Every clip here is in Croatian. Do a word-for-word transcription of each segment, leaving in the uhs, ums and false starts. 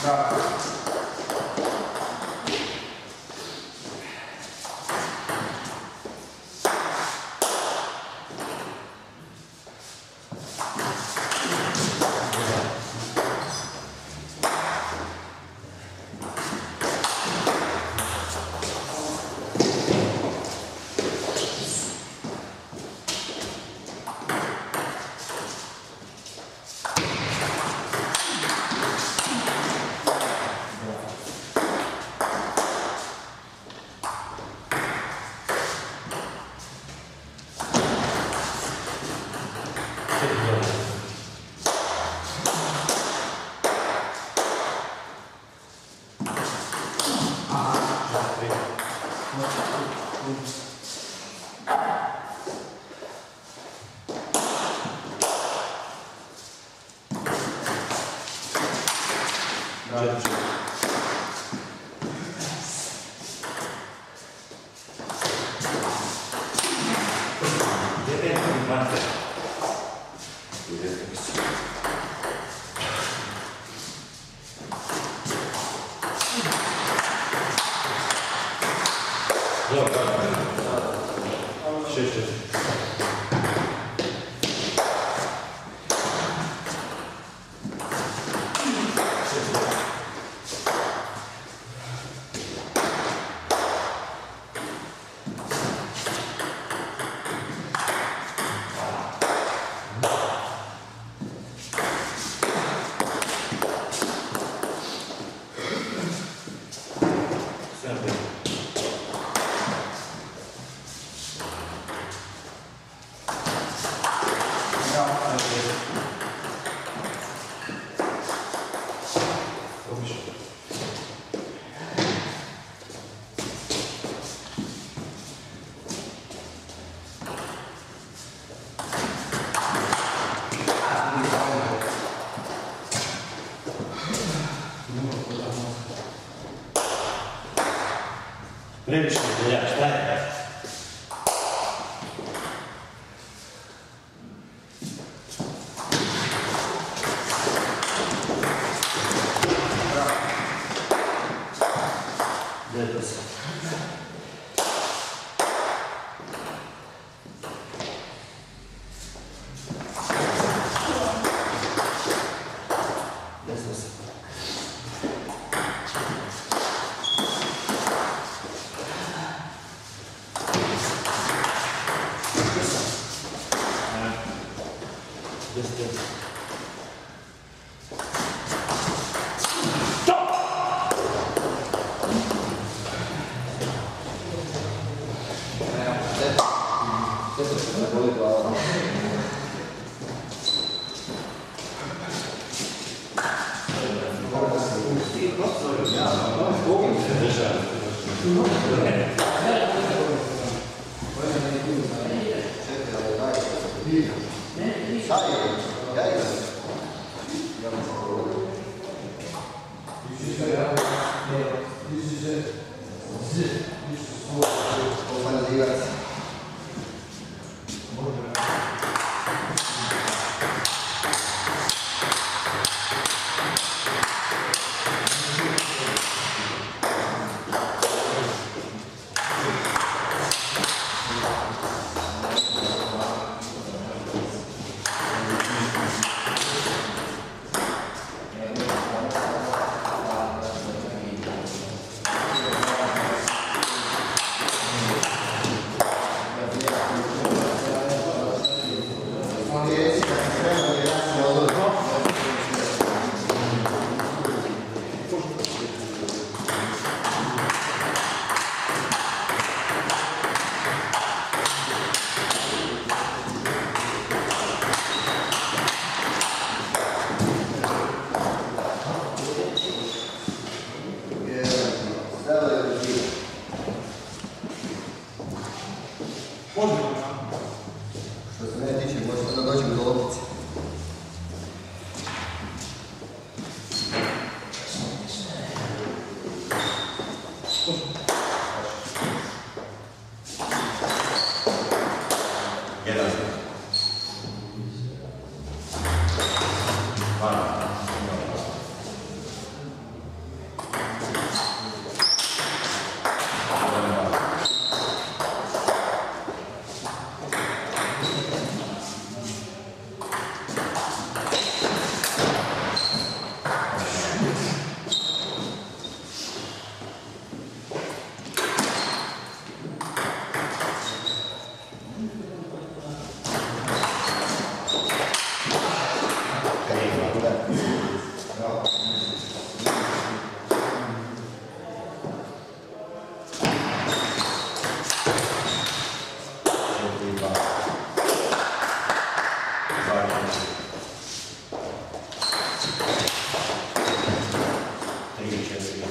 Previše delja, šta je? Gledajte se. Desno se. Što se ne tiče, možete da dođemo do loptice. Три, четыре.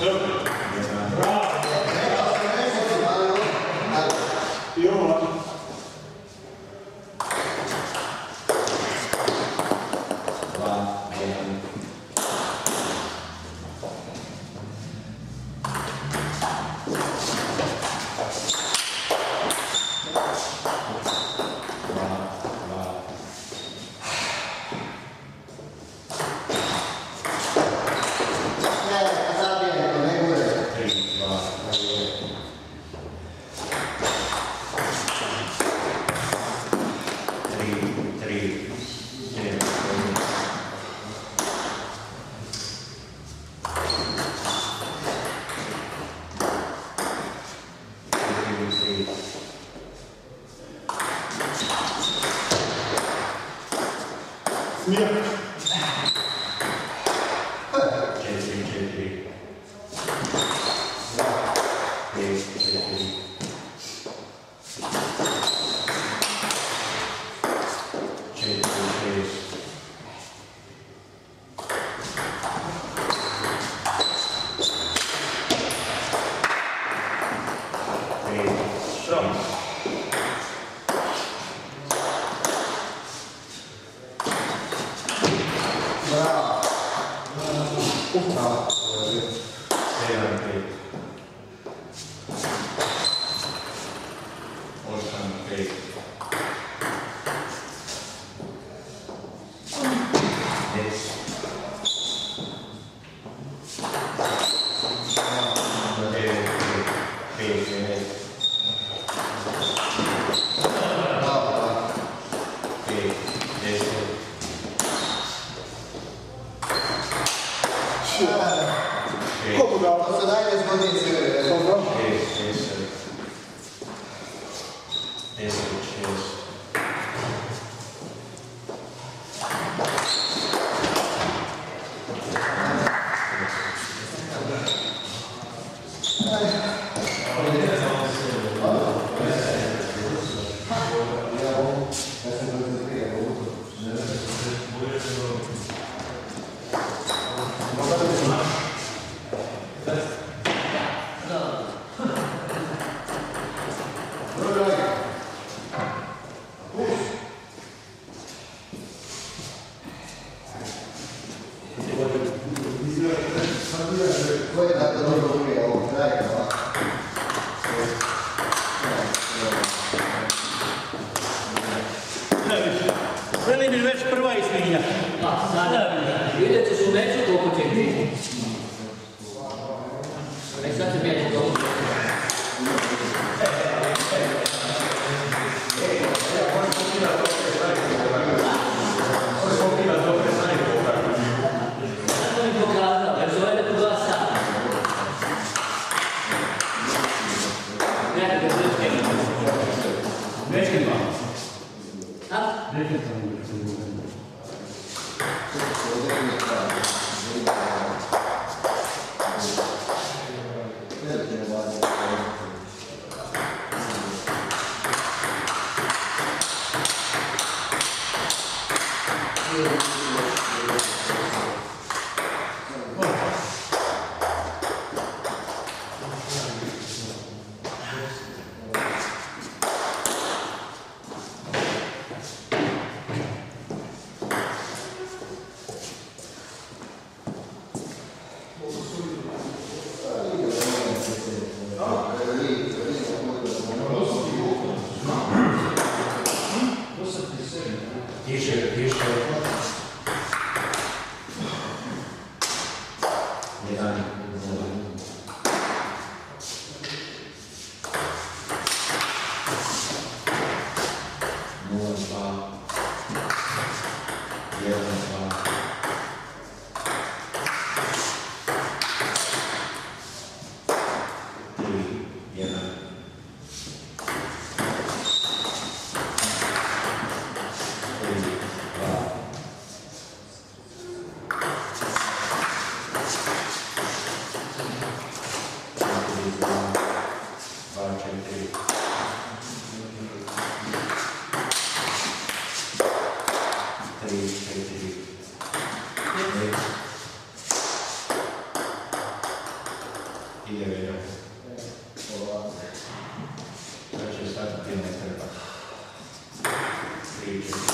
Gracias. ide veljo. Sad će stati gdje ne treba. Tri, četiri.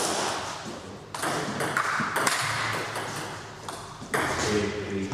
Tri, tri.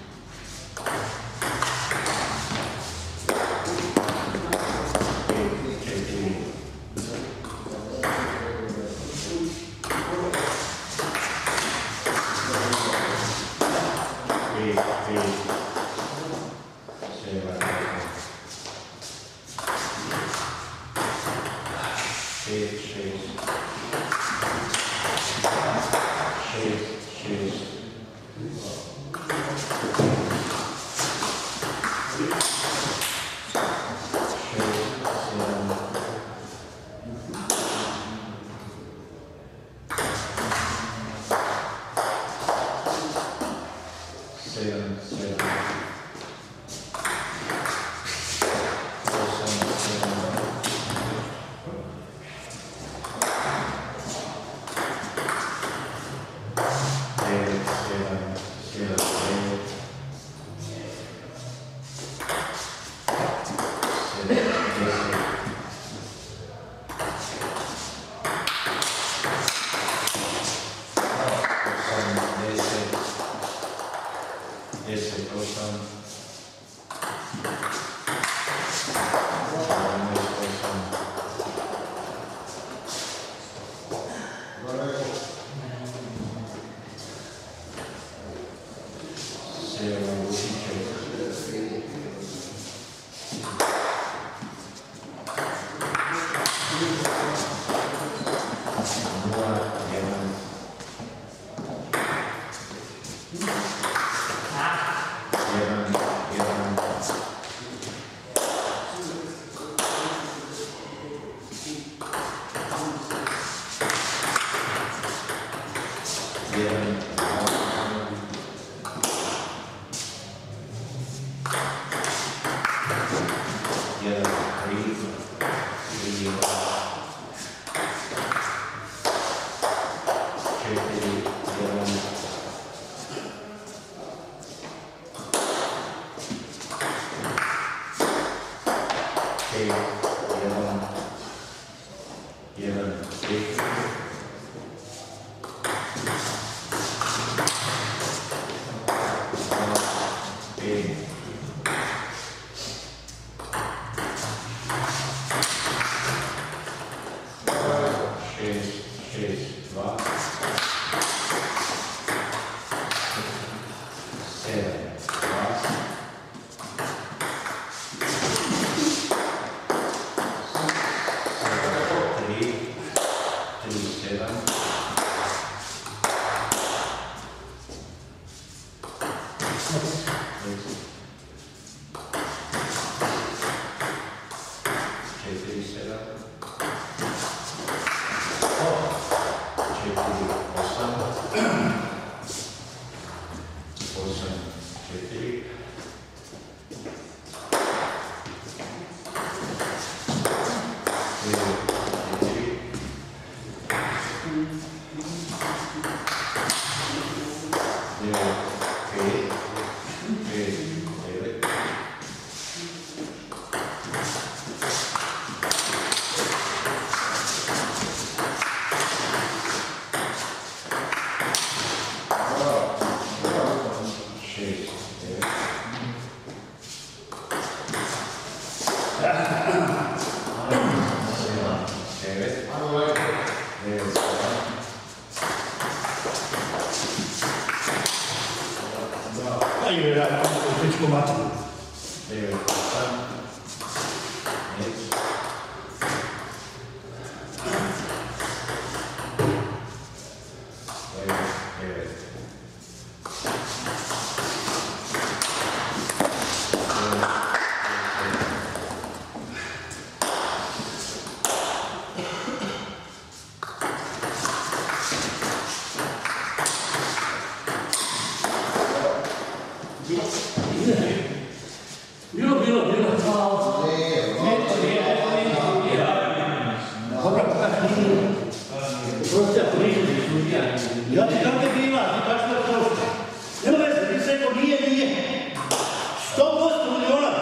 Ja ti kako je bila, ti baš me prošla. Nema veze, ti se rekao nije, nije. sto posto miliona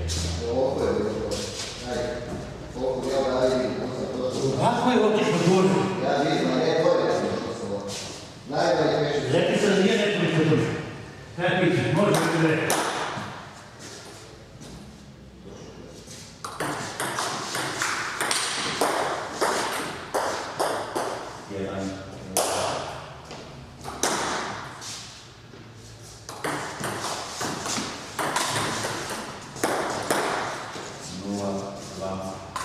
Ovo je dobro. Aj, koliko ja da vidim, to sam to. Kako je otišlo duže? Ja vidim, ali je bolje sam što sam ovo. Najbolje među. Rekli se da nije nekoliko duže. Kaj piše, može biti reći. jedan, nula, dva,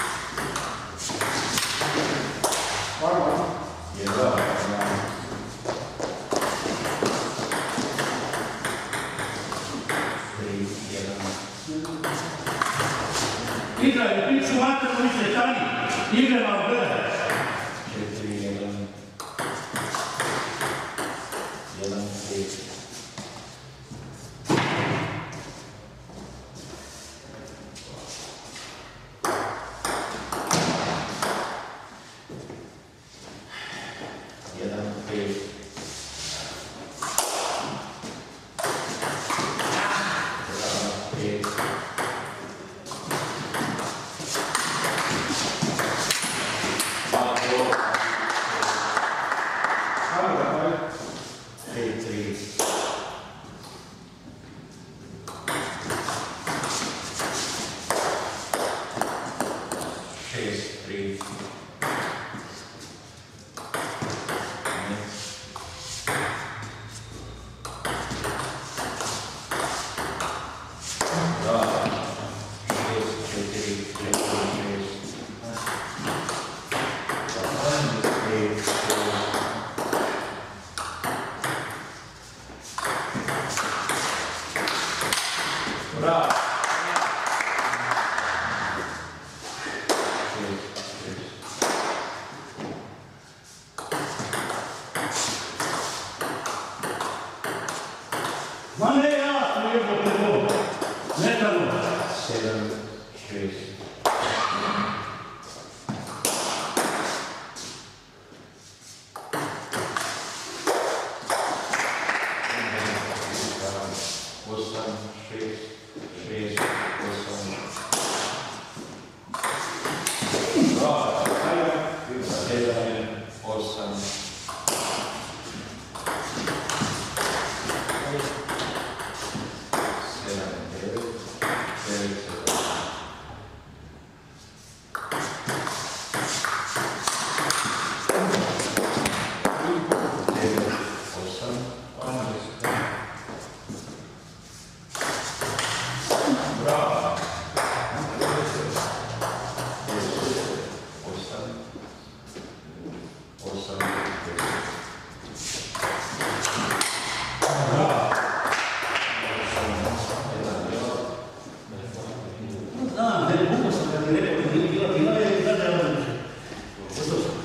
jedan, tri, jedan, Igraj, pišu materno više stani. Igraj malo gledaj. četiri, jedan, jedan, tri, jedan, pet, pet, tri, tri, šest, tri, dva, šest, četiri, četiri, šest, pet, šest, bravo! Ma ne, ja sam jedno pred ovo. Ne tamo. sedam, šest, osam, šest, šest, osam, bravo, sedam, osam, sedam, devet, devet, devet, osam, bravo, osam, osam, Znam, ne mogu sam kad je rekao da nije bila bila je i tada je ono više. Zato sam.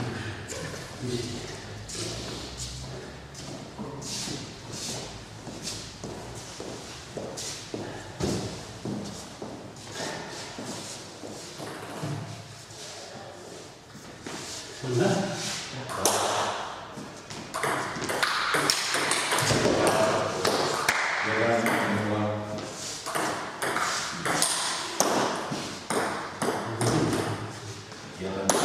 Da? jedan, nula, jedan,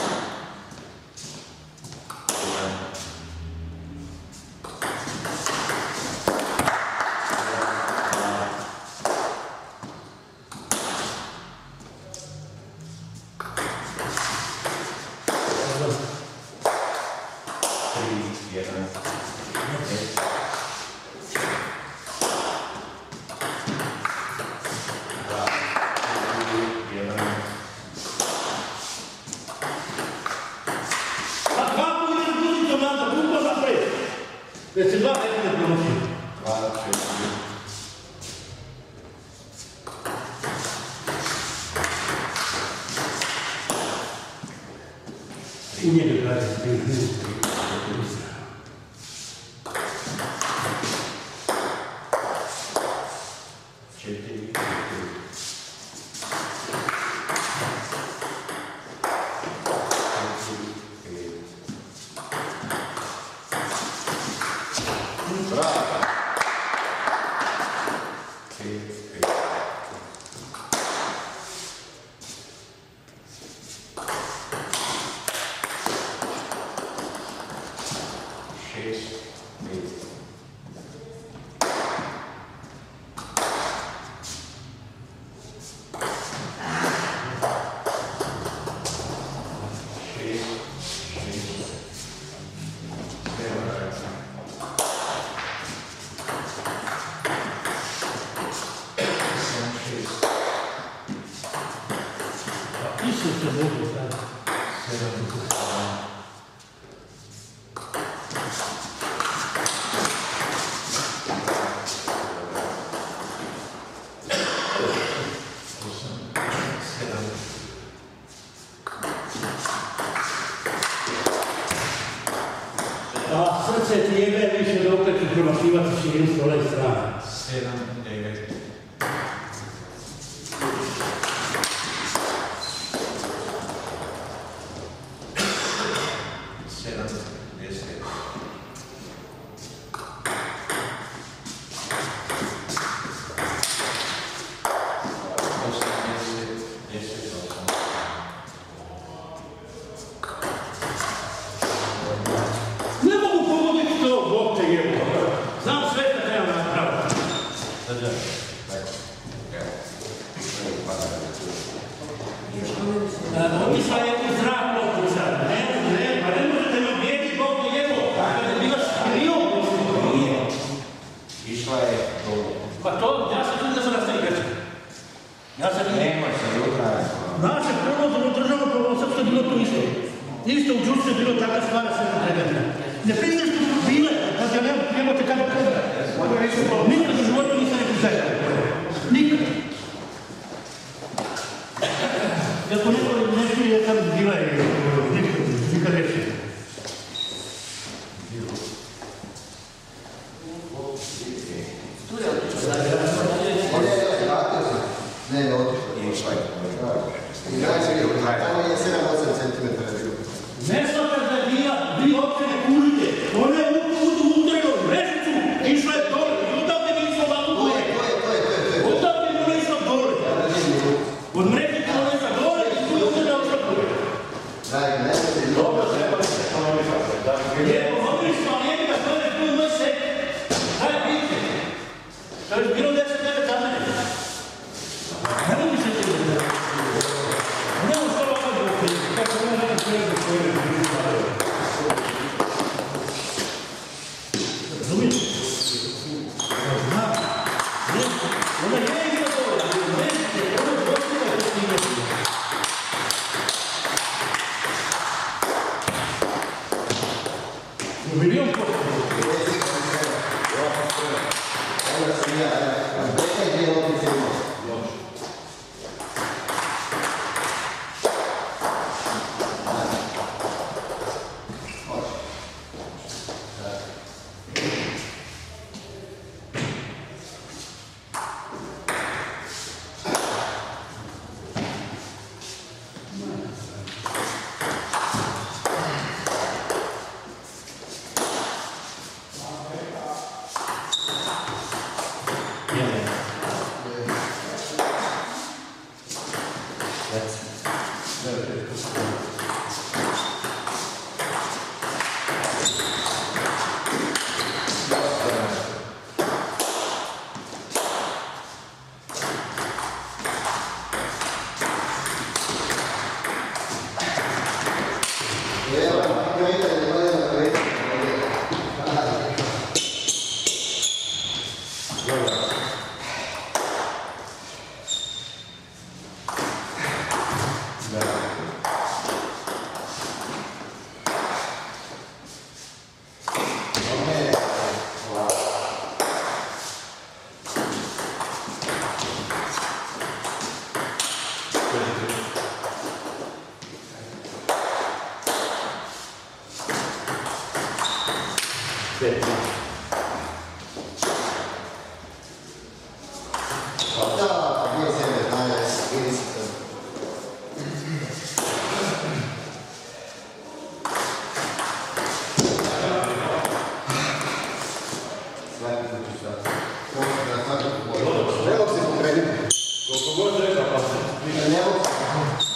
tri, jedan, pet, dva, jedan, A kako ideš buditom nazad, duplo napred? Već se dva metra pronosio. dva, četiri, U njega gledaj. četiri, bravo, pet, pet, Ti se se mogu staviti. A srce ti jebe više da opet ću promašivati širinu s ove strane. sedam, devet. sedam, deset. osam, deset, deset, osam. Ne mogu pogoditi to, Bog te jebo. Znam sve što treba napraviti. Sada, tako, evo, pišemo pada na tu. Otišla je u zrak loptu sad. Ne, ne, pa ne možete me obijeti, Bog te jebo. Kada je bila skrio, Nije. Išla je dolu. pa to, ja sam čuo da sam nastavio grča. Ja sam ne. Nema se jutra. Naše prolazno državno pravosrpstvo je bilo to isto. Isto u Đurcu je bilo takva stvar sve potrebna. Ne prije što su bile, pa ja nemam, nemate kada kada. Nikad u životu nisam nekog zajedno. Nikad. Ako neko ne čuje, tam bila je, nikad, nikad reći. On je vratio se. Ne, ne, otišao. Išla je. I daj se bilo. Tamo je sedam osam centimetara bilo. Ne shvatam da je bila, vi opće ne kužite. Ona je u utrenu mrežicu, išla je dole. Odavde mi išla ovako To je, dole. to je, to je, to je, to je. Odavde mi ona išla dole. Od mrežice ona išla dole i tu je utrena išla dole. Daj, ne, ne, ne. Dobro, treba da se ponoviti. Evo, mogli smo, ali jednika, to je tu moj sek. Daj, vidite. To je bilo deset devet za mene. Ne mogu se ti da. Ne mogu što ovako dok. Kako ne znam što je za svoje ljudi. Razumijete? Zna. Ona je igra dole, ali ne znate, ona je došla da se igrati. Milion posto. Onda sam ja, Beka je bio opet imao. Evo, gledajte, ne vode na kreću. Da, nije sebe, danas, vidi se to. Svaki put ću sad. Koliko da svaki put. Ne mogu se pokrenuti. Koliko god treba, pa se. Ne mogu se.